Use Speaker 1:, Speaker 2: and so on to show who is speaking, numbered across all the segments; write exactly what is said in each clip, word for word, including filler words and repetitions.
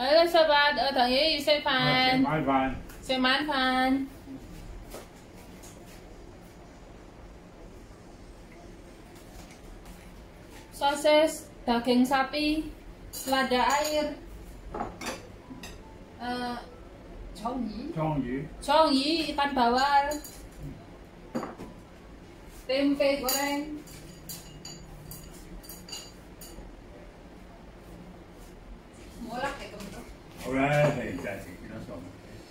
Speaker 1: Halo sobat, ở thằng Ý xe fan.
Speaker 2: Máy fan.
Speaker 1: Xe mán fan. Sosis, daging sapi, selada air, uh, congyi,
Speaker 2: Congyi,
Speaker 1: congyi ikan bawal, tempe goreng, molak ya teman-teman.
Speaker 2: Alright, that's it. That's all.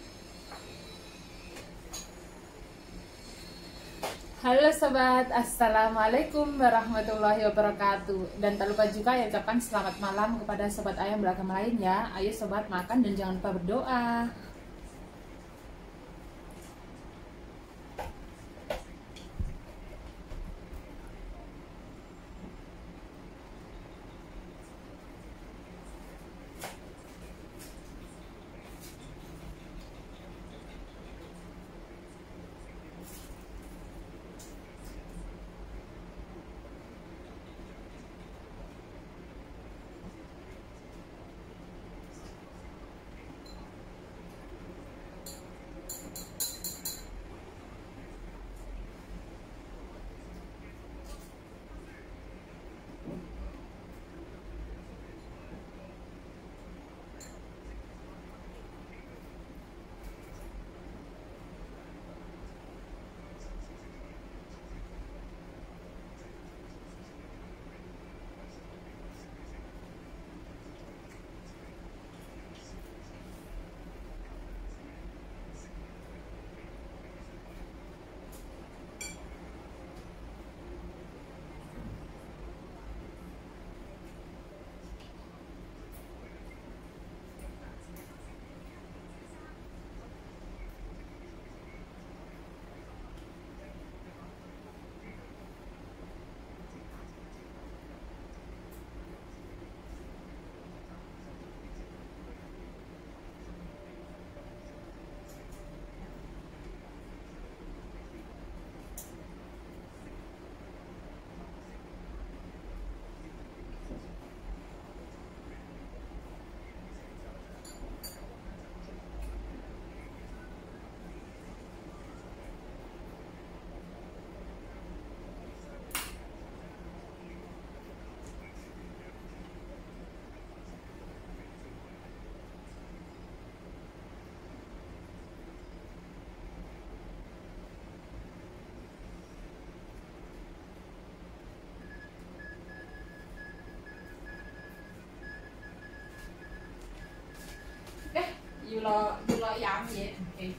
Speaker 1: Halo sobat, assalamualaikum warahmatullahi wabarakatuh. Dan tak lupa juga ya ucapkan selamat malam kepada sobat ayam beragama lain ya. Ayo sobat makan dan jangan lupa berdoa. Dù lo, dù lo giảm vậy thì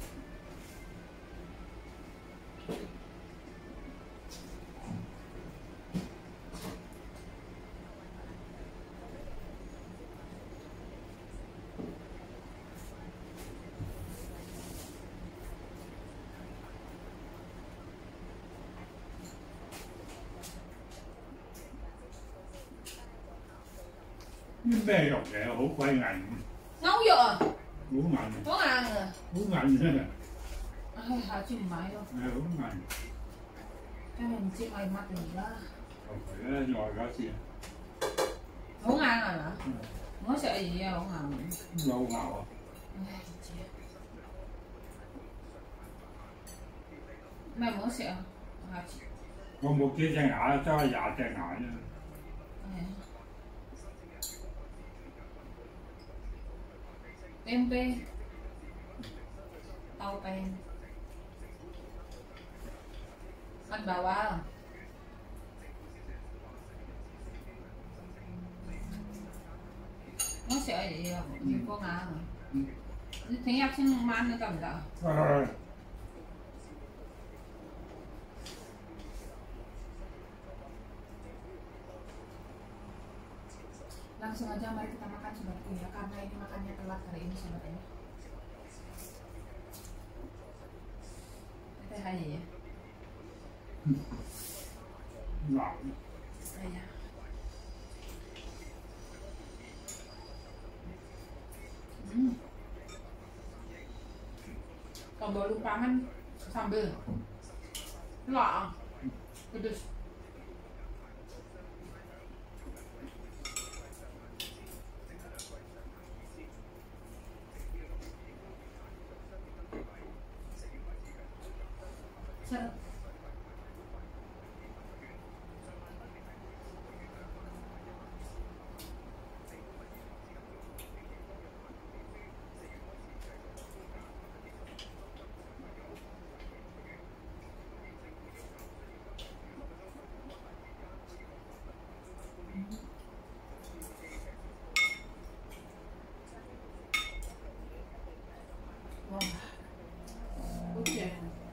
Speaker 2: 咩肉嚟啊？好鬼韌。
Speaker 1: nấu vô à?
Speaker 2: 好韌。
Speaker 1: Món ăn à?
Speaker 2: 好韌真係。
Speaker 1: Ai,下次唔買咯。
Speaker 2: 係好韌。
Speaker 1: Cái này唔知賣乜嚟啦。
Speaker 2: 求其啦，再搞一次。
Speaker 1: 好硬係嘛？唔好食嘢啊，好硬。
Speaker 2: 老牛啊！
Speaker 1: 唉，唔知啊。咩唔好食啊？下次。
Speaker 2: 我冇幾隻牙，真係廿隻牙啫。
Speaker 1: 係啊。Tempe, taupen, ikan bawal, nó sẽ gì như con à, thấy học sinh man nó cầm đó. Langsung aja mari kita makan sobatku ya, karena ini makannya telat hari ini sobat ya. Teh aja ya.
Speaker 2: Ngọt.
Speaker 1: Iya. Hmm. Kalau baru pangan sambal. Lah. Pedes. Seret. Wah, oke.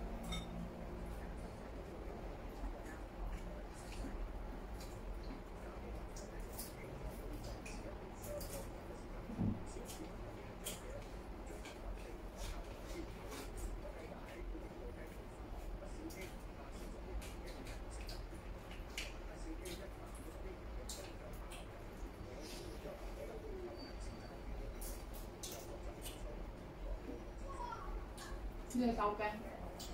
Speaker 1: Ini là rau canh.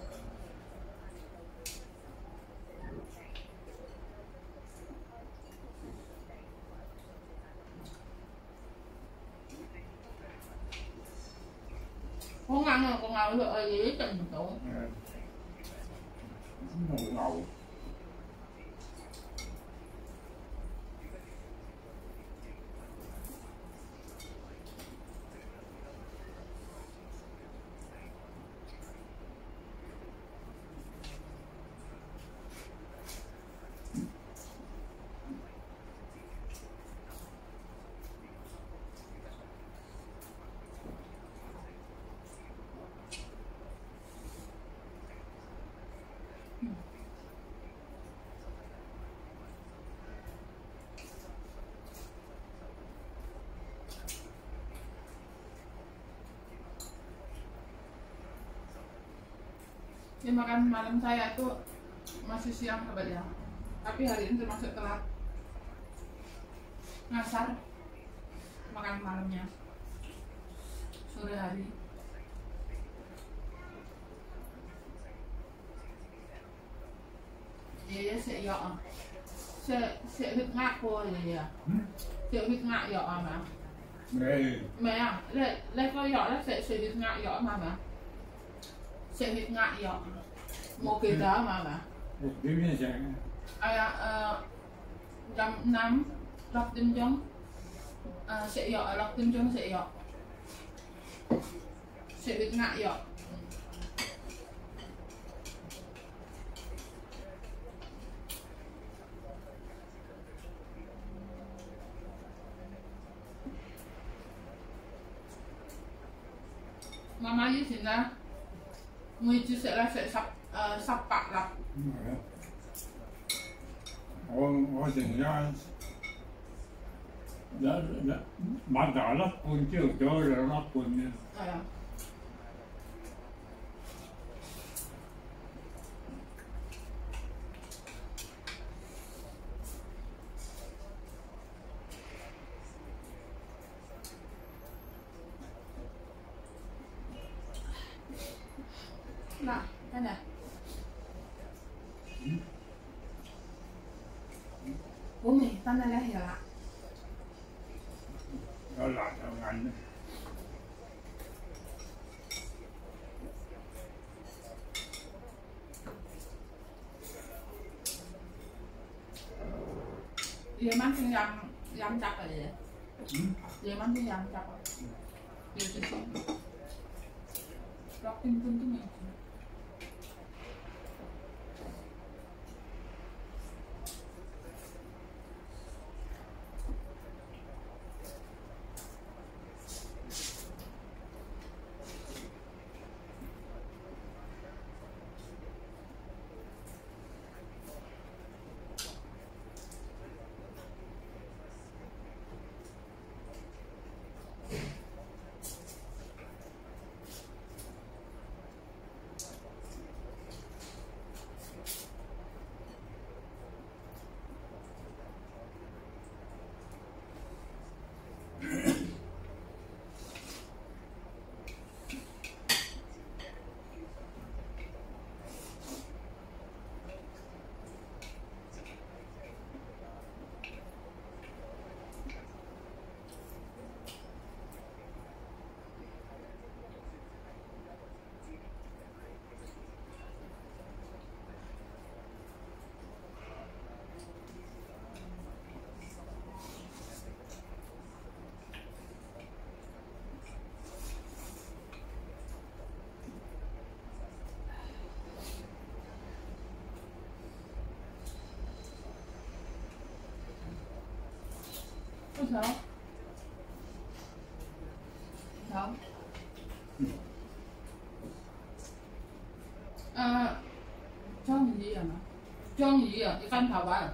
Speaker 1: Con ăn rồi, con ngầu rồi ở dưới trình tụ.
Speaker 2: Ngầu ngầu.
Speaker 1: Ya, makan malam saya tuh masih siang sobat ya, tapi hari ini termasuk telat ngasar makan malamnya sore hari. Iya sẽ dọ sẽ sẽ huyết ngạc cô gì à sẽ huyết ngạc dọ mà
Speaker 2: Mẹ.
Speaker 1: mẹ à lấy lấy coi dọ nó sẽ sẽ huyết ngạc dọ mà mà sẽ huyết ngạc dọ một kỳ đó mà mà
Speaker 2: Một tiếng như vậy.
Speaker 1: à jam enam lọc tim trống sẽ dọ lọc tim trống sẽ dọ sẽ huyết ngạc dọ. Mama di sini menuju sẽ sẽ sắp uh, sắp bạc lắm.
Speaker 2: Tôi tôi từng ra đã đã bắt đầu lắp quân chứ chơi rồi lắp quân nha.
Speaker 1: À. Nah, cái này bố mì tan này là hiểu ạ.
Speaker 2: Đó là thằng anh.
Speaker 1: Dia mancing yang yang cak aja ya. Dia mancing yang cak. Dia cuci. Rocking pun tuh nih. 條條，誒章魚係嘛？章魚啊，一間頭位。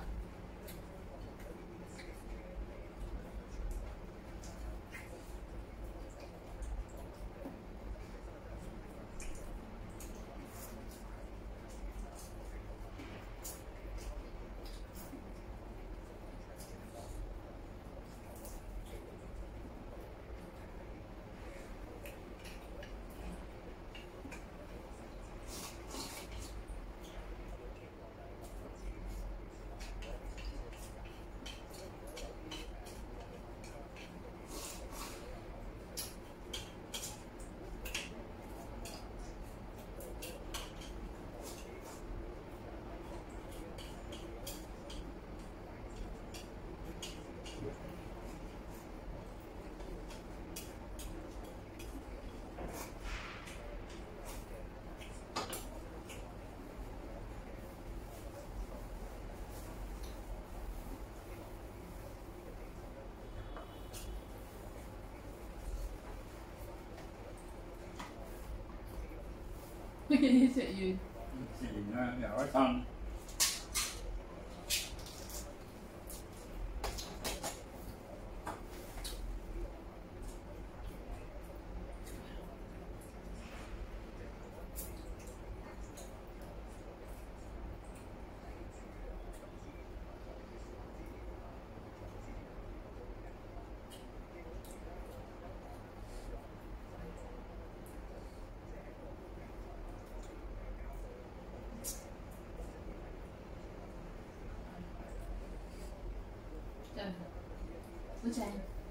Speaker 1: 食完。
Speaker 2: 食完啦，又一餐。
Speaker 1: 好正。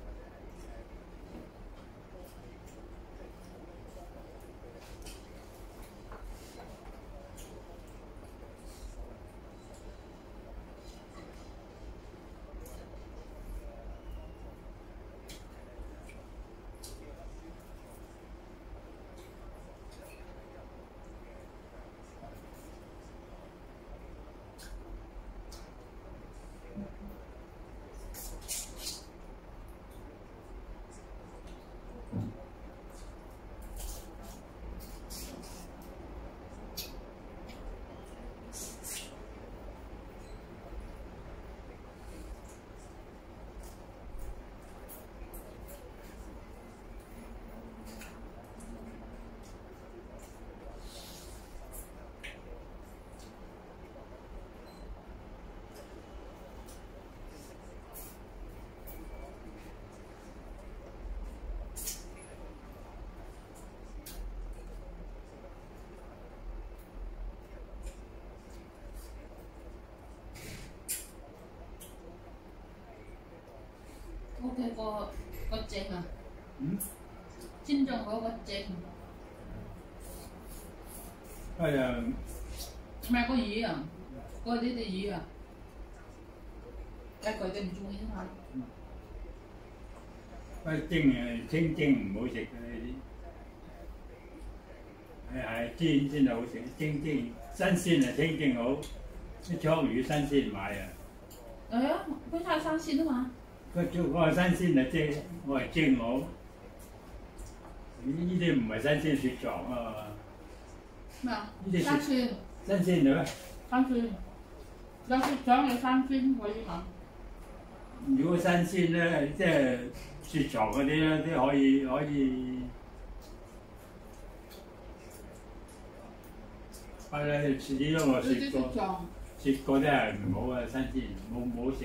Speaker 1: 屋企個個正啊，
Speaker 2: 嗯，
Speaker 1: 煎醬嗰個正，
Speaker 2: 係啊，
Speaker 1: 唔係個魚啊，嗰啲啲魚啊，但係佢哋唔中意嘛。
Speaker 2: 不蒸啊，清蒸唔好食嘅呢啲，係係煎先好食，蒸蒸新鮮啊，清蒸好，啲倉魚新鮮買啊。
Speaker 1: 係啊，佢太新鮮啊嘛。
Speaker 2: 佢叫我係新鮮啊蒸，我係蒸好。呢啲唔係新鮮雪藏啊嘛。
Speaker 1: 咩啊？
Speaker 2: 呢啲
Speaker 1: 新鮮。
Speaker 2: 新鮮嘅咩？
Speaker 1: 新鮮，有雪藏嘅新鮮可以講。
Speaker 2: 如果新鮮咧，即係雪藏嗰啲咧，啲可以可以。係啦，始終我雪過，雪過啲係唔好啊，新鮮冇冇好食。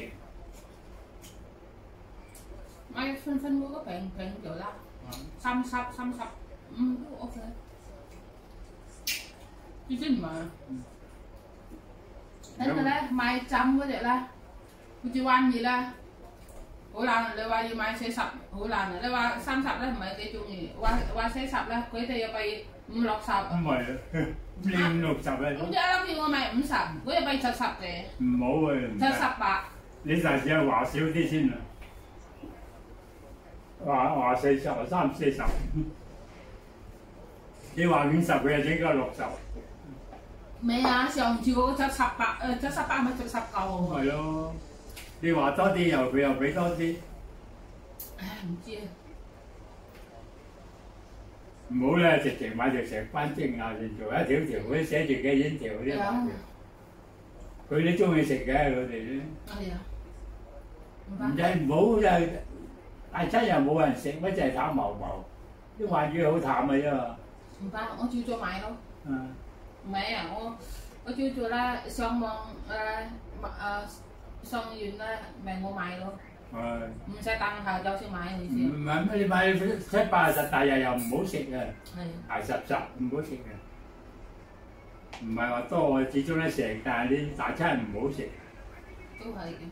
Speaker 1: 買分分嗰個餅餅就啦，三十三十，嗯都 OK。呢啲唔係，跟住咧買浸嗰隻咧，好似灣葉咧，好難。你話要買四十，好難啊！你話三十咧唔係幾中意，話話四十咧，佢哋又俾五六十。
Speaker 2: 唔係啊，你五六十啊？
Speaker 1: 咁即係諗住我買五十，佢又俾七十嘅。
Speaker 2: 唔好啊！
Speaker 1: 七十八。
Speaker 2: 你上次係話少啲先啊！話話四十三四十，你話五十佢就應該六十。
Speaker 1: 未啊，上次嗰個七十八，誒七十八咪七十九喎。
Speaker 2: 係咯，你話多啲又佢又俾多啲。
Speaker 1: À, không chia.
Speaker 2: 唔好咧，直情買條石斑蒸下先做，一條條嗰啲寫住幾錢條嗰啲買條。佢哋中意食嘅，佢哋咧。
Speaker 1: 係啊。
Speaker 2: 唔使唔好就大餐又冇人食，乜就係淡毛毛，啲飯煮好淡嘅啫嘛。
Speaker 1: 唔得，我照做埋咯。
Speaker 2: 嗯。
Speaker 1: 唔係啊，我我照做啦，上網誒誒上完啦，咪我買咯。係。唔使等下晝先買你先。唔係
Speaker 2: 乜你買七八十大日又唔好食啊。
Speaker 1: 係。
Speaker 2: 捱實實唔好食嘅。唔係話多，始終咧食，但係啲大餐唔好食。
Speaker 1: 都係嘅。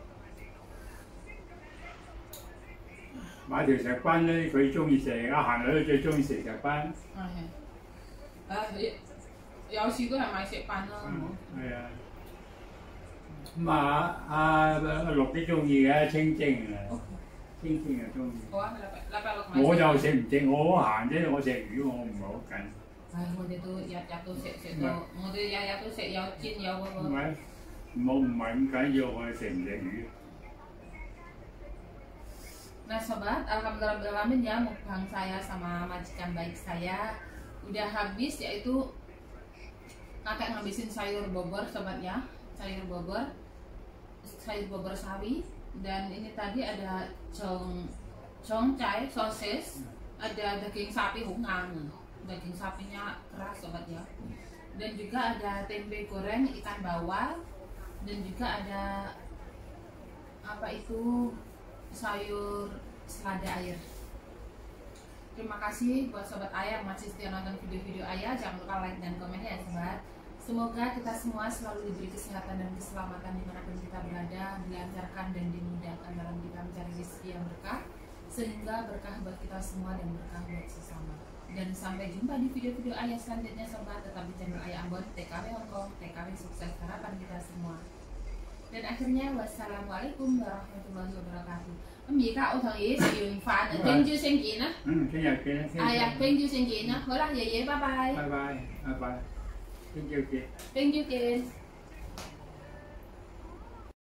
Speaker 2: 買條石斑咧，佢中意食，阿行女都最中意食石斑。
Speaker 1: 係係。誒，有時都係買石斑咯。
Speaker 2: 係啊。咁啊，阿阿陸都中意嘅，清蒸啊，清蒸啊中意。
Speaker 1: 好啊，禮拜禮拜六買。
Speaker 2: 我就食唔食，我好閒啫，我食魚我唔係好緊。
Speaker 1: 係，我哋都日日都食食到，我哋日日都食有煎有嗰個。
Speaker 2: 唔係，我唔係咁緊要，我食唔食魚。
Speaker 1: Nah sobat, alhamdulillah ya mukbang saya sama majikan baik saya udah habis, yaitu kakek ngabisin sayur bobor sobat ya, sayur bobor, sayur bobor sawi, dan ini tadi ada cong congcai sosis, ada daging sapi hungang, daging sapinya keras sobat ya, dan juga ada tempe goreng ikan bawal, dan juga ada apa itu sayur selada air. Terima kasih buat sobat ayah yang masih setia nonton video-video ayah. Jangan lupa like dan komen ya sobat. Semoga kita semua selalu diberi kesehatan dan keselamatan dimanapun kita berada, dilancarkan dan dimudahkan dalam kita mencari rezeki yang berkah, sehingga berkah buat kita semua dan berkah buat sesama. Dan sampai jumpa di video-video ayah selanjutnya sobat. Tetap di channel Ayah Ambon, T K W Hongkong, T K W sukses harapan kita semua. Dan akhirnya wassalamualaikum warahmatullahi wabarakatuh. Mì cả ô thằng ý sử phản ở bên chưa xem gì nữa.
Speaker 2: Ừ, cái nhà kia.
Speaker 1: À dạ, bên chưa xem gì nữa. Hứa là vậy vậy, bye bye.
Speaker 2: Bye bye. Bye bye. Thank you kid.
Speaker 1: Thank you kid.